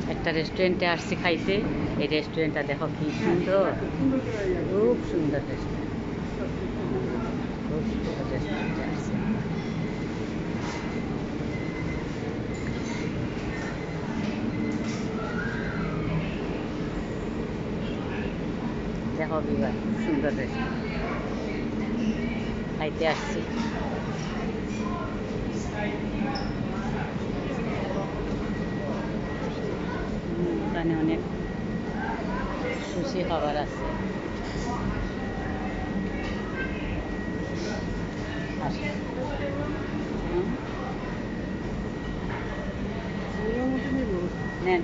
একটা রেস্টুরেন্টে আসছি খাইতে। এই রেস্টুরেন্টটা দেখো কি সুন্দর, খুব সুন্দর রেস্টুরেন্ট, খুব সুন্দর রেস্টুরেন্টে আসছি। দেখো বিবার খুব সুন্দর রেস্টুরেন্ট, খাইতে আসছি। এখানে অনেক সুশি খাবার আছে। নেন।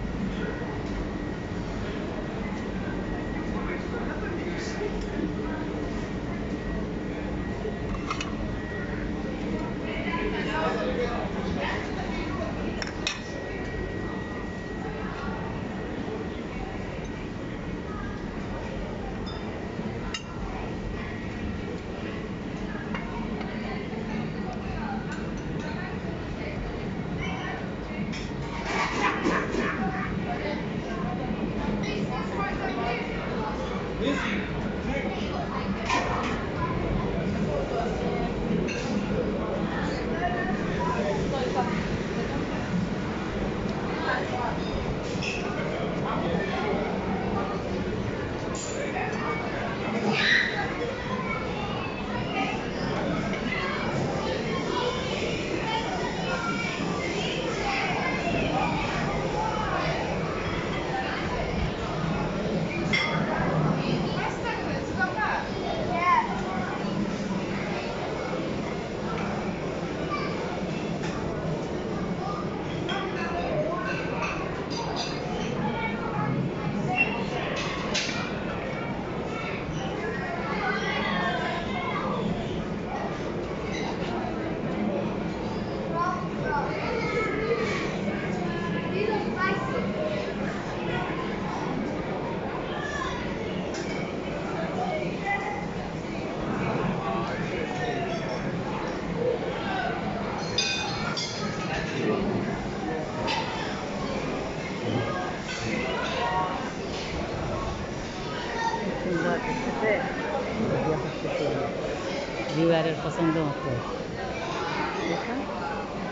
সুন্দর দেখতেছে, বিবারের পছন্দ মতো।